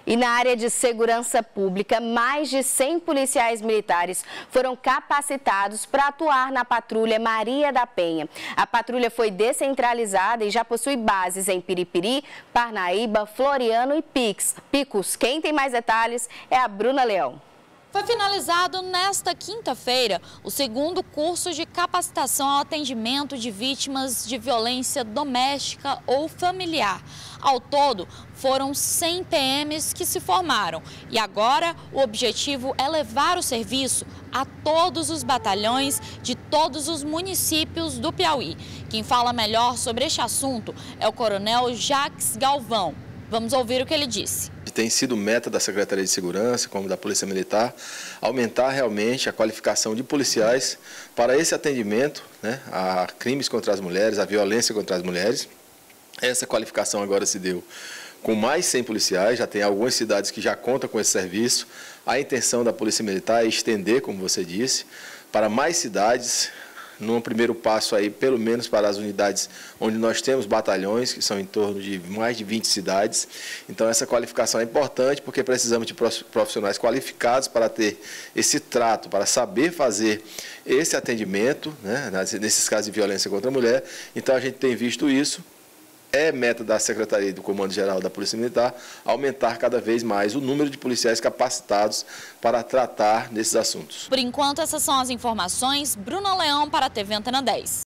E na área de segurança pública, mais de 100 policiais militares foram capacitados para atuar na patrulha Maria da Penha. A patrulha foi descentralizada e já possui bases em Piripiri, Parnaíba, Floriano e Picos. Quem tem mais detalhes é a Bruna Leão. Foi finalizado nesta quinta-feira o segundo curso de capacitação ao atendimento de vítimas de violência doméstica ou familiar. Ao todo, foram 100 PMs que se formaram e agora o objetivo é levar o serviço a todos os batalhões de todos os municípios do Piauí. Quem fala melhor sobre este assunto é o Coronel Jacques Galvão. Vamos ouvir o que ele disse. Tem sido meta da Secretaria de Segurança, como da Polícia Militar, aumentar realmente a qualificação de policiais para esse atendimento, né, a crimes contra as mulheres, a violência contra as mulheres. Essa qualificação agora se deu com mais 100 policiais, já tem algumas cidades que já contam com esse serviço. A intenção da Polícia Militar é estender, como você disse, para mais cidades, num primeiro passo aí, pelo menos para as unidades onde nós temos batalhões, que são em torno de mais de 20 cidades. Então essa qualificação é importante porque precisamos de profissionais qualificados para ter esse trato, para saber fazer esse atendimento, né, nesses casos de violência contra a mulher. Então a gente tem visto isso. É meta da Secretaria do Comando Geral da Polícia Militar aumentar cada vez mais o número de policiais capacitados para tratar desses assuntos. Por enquanto, essas são as informações. Bruna Leão para a TV Antena 10.